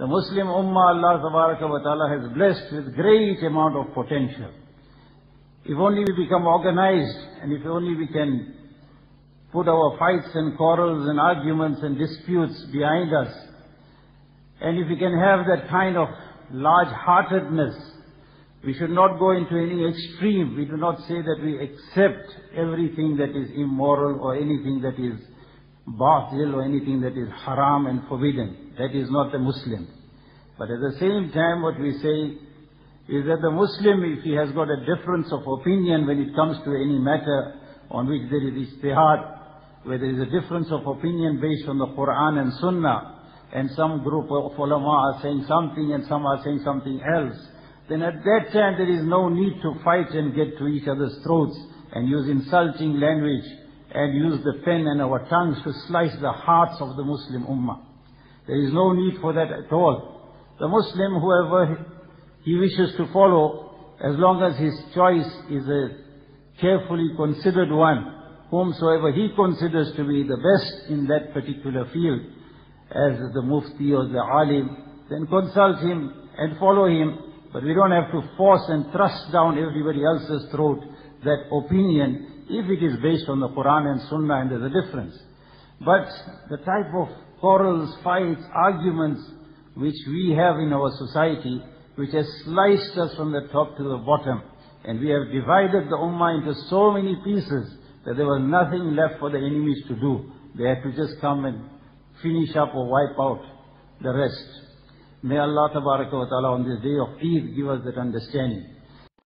The Muslim Ummah, Allah Tabaraka wa Ta'ala has blessed with great amount of potential. If only we become organized, and if only we can put our fights and quarrels and arguments and disputes behind us, and if we can have that kind of large-heartedness, we should not go into any extreme. We do not say that we accept everything that is immoral or anything that is batil or anything that is haram and forbidden. That is not the Muslim. But at the same time, what we say is that the Muslim, if he has got a difference of opinion when it comes to any matter on which there is ijtihad, where there is a difference of opinion based on the Quran and Sunnah, and some group of ulama are saying something and some are saying something else, then at that time there is no need to fight and get to each other's throats and use insulting language and use the pen and our tongues to slice the hearts of the Muslim Ummah. There is no need for that at all. The Muslim, whoever he wishes to follow, as long as his choice is a carefully considered one, whomsoever he considers to be the best in that particular field, as the mufti or the alim, then consult him and follow him. But we don't have to force and thrust down everybody else's throat that opinion, if it is based on the Quran and Sunnah, and there's a difference. But the type of quarrels, fights, arguments which we have in our society, which has sliced us from the top to the bottom, and we have divided the Ummah into so many pieces that there was nothing left for the enemies to do. They had to just come and finish up or wipe out the rest. May Allah Tabaraka wa Ta'ala on this day of Eid give us that understanding.